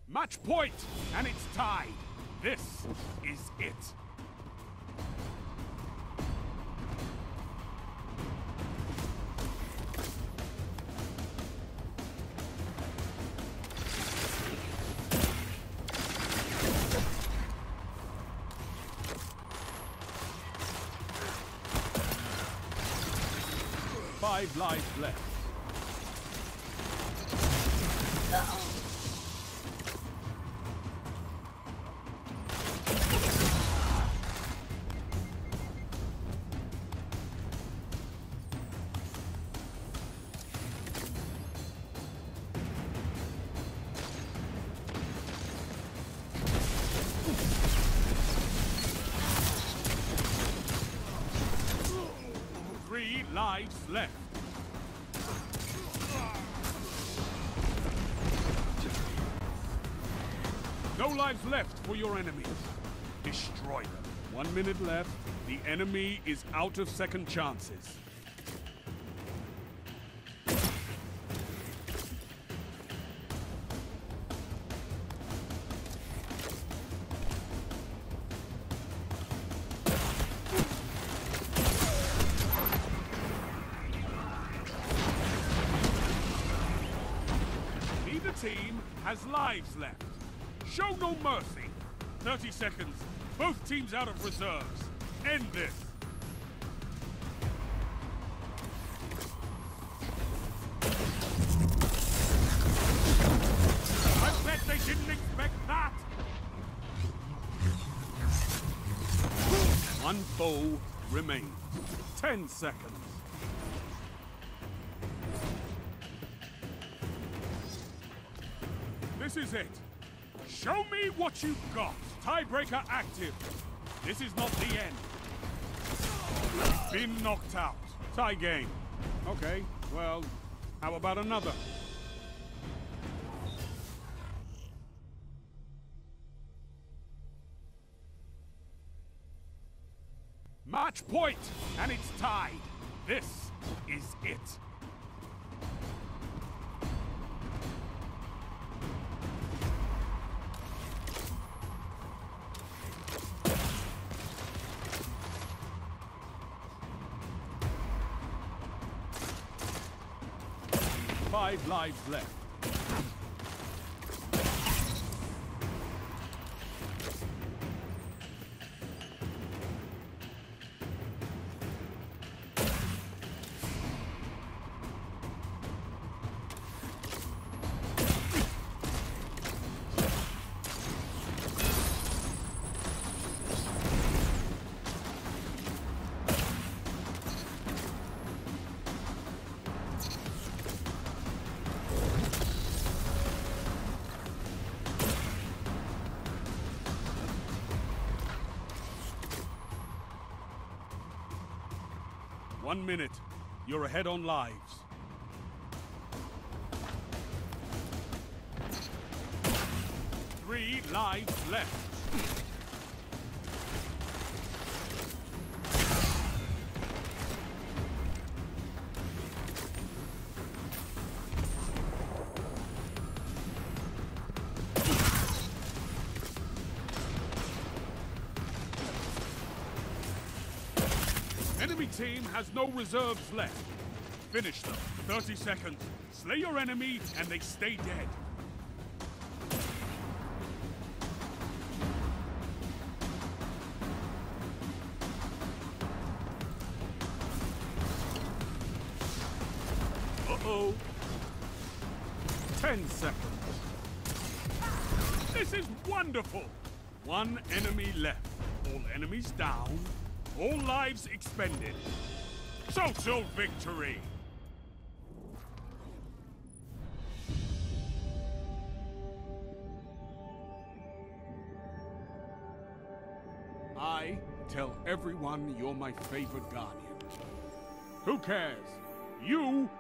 Match point, and it's tied. This is it. Five lives left. Three lives left. No lives left for your enemies. Destroy them. 1 minute left. The enemy is out of second chances. Neither team has lives left. Show no mercy. 30 seconds. Both teams out of reserves. End this. I bet they didn't expect that. One foe remains. 10 seconds. This is it. Show me what you've got. Tiebreaker active. This is not the end. Been knocked out. Tie game. Okay, well, how about another? Match point, and it's tied. This is it. Five lives left. One minute. You're ahead on lives. Three lives left. Enemy team has no reserves left. Finish them. 30 seconds. Slay your enemy and they stay dead. Uh-oh. 10 seconds. This is wonderful. One enemy left. All enemies down. All lives expended. Total victory! I tell everyone you're my favorite guardian. Who cares? You